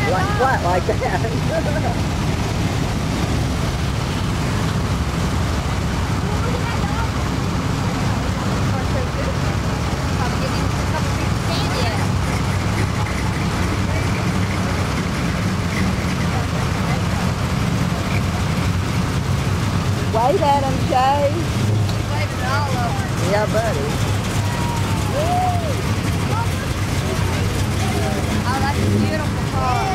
Flat like that. Wave at him, Shay. Waving at all of them. Yeah, buddy. Oh, that's a beautiful car.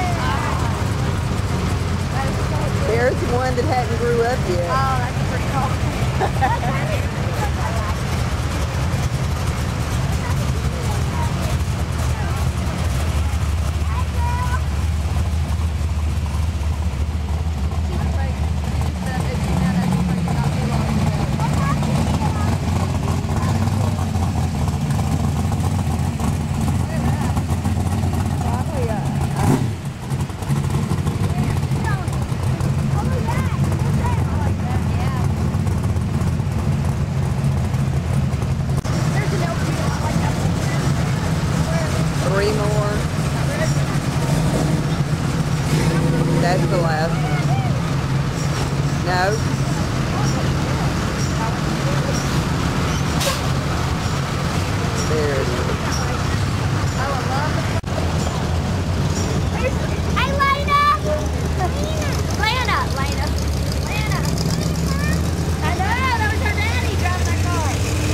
That is so good. There's one that hadn't grew up yet. Oh, that's a pretty car. Three more. That's the last one. No. There it is. Hey, Lena! Lena! I know, that was her daddy driving that car.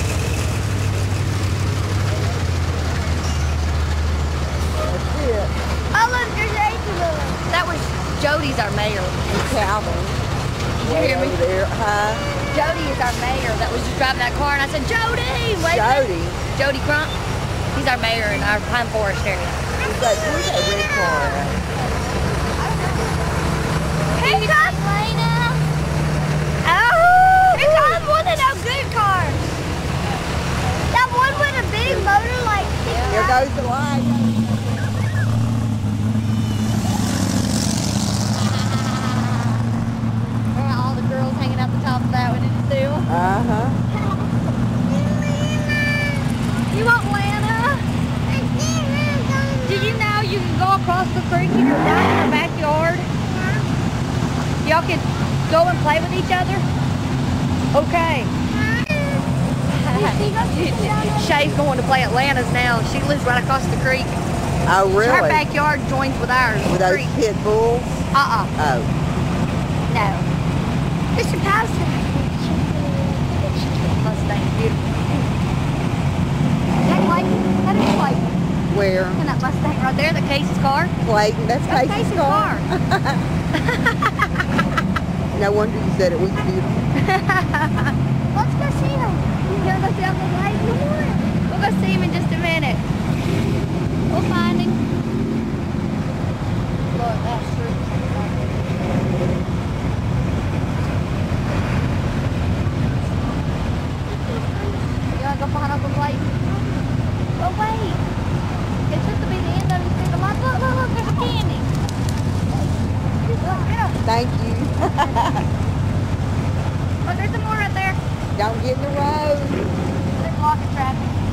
That's it. Oh, look, there's Angela. That was Jody's our mayor. And Calvin. Did you hear me? Over there. Huh? Jody is our mayor that was just driving that car, and I said, Jody! Wait a minute. Jody. Jody Crump. He's our mayor in our Pine Forest area. Where's that red car at? Here comes Lena! Oh! Here comes one of those good cars. That one with a big motor like... Here goes the light. All the girls hanging out the top of that one, did you see them? Uh-huh. You want Lana? Did you know you can go across the creek in your backyard? Y'all can go and play with each other? Okay. Shay's going to play at Lana's now. She lives right across the creek. Oh, really? Her backyard joins with ours. With the those creek. pit bulls? Uh-uh. Oh. No. It's a Mustang. Mustang, beautiful. That Clayton? That is Clayton. Where? And that Mustang right there, the Casey's car. Clayton. That's Casey's car. No wonder you said it was beautiful. Let's go see him. You want to go see Uncle Clayton? We'll go see him in just a minute. We'll find him. Look, that's true. You want to go find Uncle Clayton? Oh, wait. It's just to be the end of his finger. Look, there's a candy. Look, get up. Thank you. Look, there's some more right there. Don't get in the road. They're blocking traffic.